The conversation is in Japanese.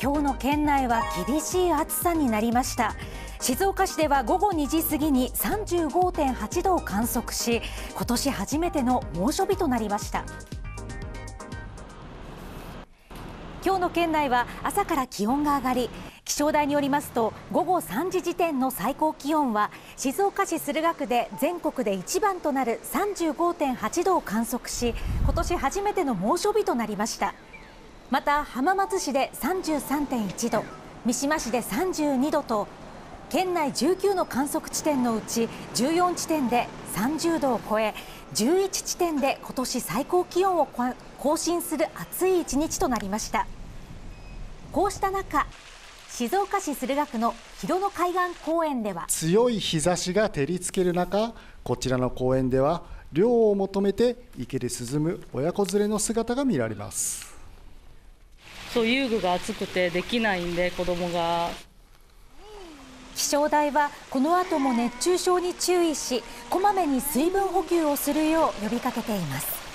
今日の県内は厳しい暑さになりました。静岡市では午後2時過ぎに 35.8 度を観測し、今年初めての猛暑日となりました。今日の県内は朝から気温が上がり、気象台によりますと午後3時時点の最高気温は静岡市駿河区で全国で一番となる 35.8 度を観測し、今年初めての猛暑日となりました。また浜松市で 33.1 度、三島市で32度と県内19の観測地点のうち14地点で30度を超え、11地点で今年最高気温を更新する暑い一日となりました。こうした中、静岡市駿河区の広野海岸公園では強い日差しが照りつける中、こちらの公園では涼を求めて池で涼む親子連れの姿が見られます。 そう遊具が暑くてできないんで、子供が。 気象台はこの後も熱中症に注意し、こまめに水分補給をするよう呼びかけています。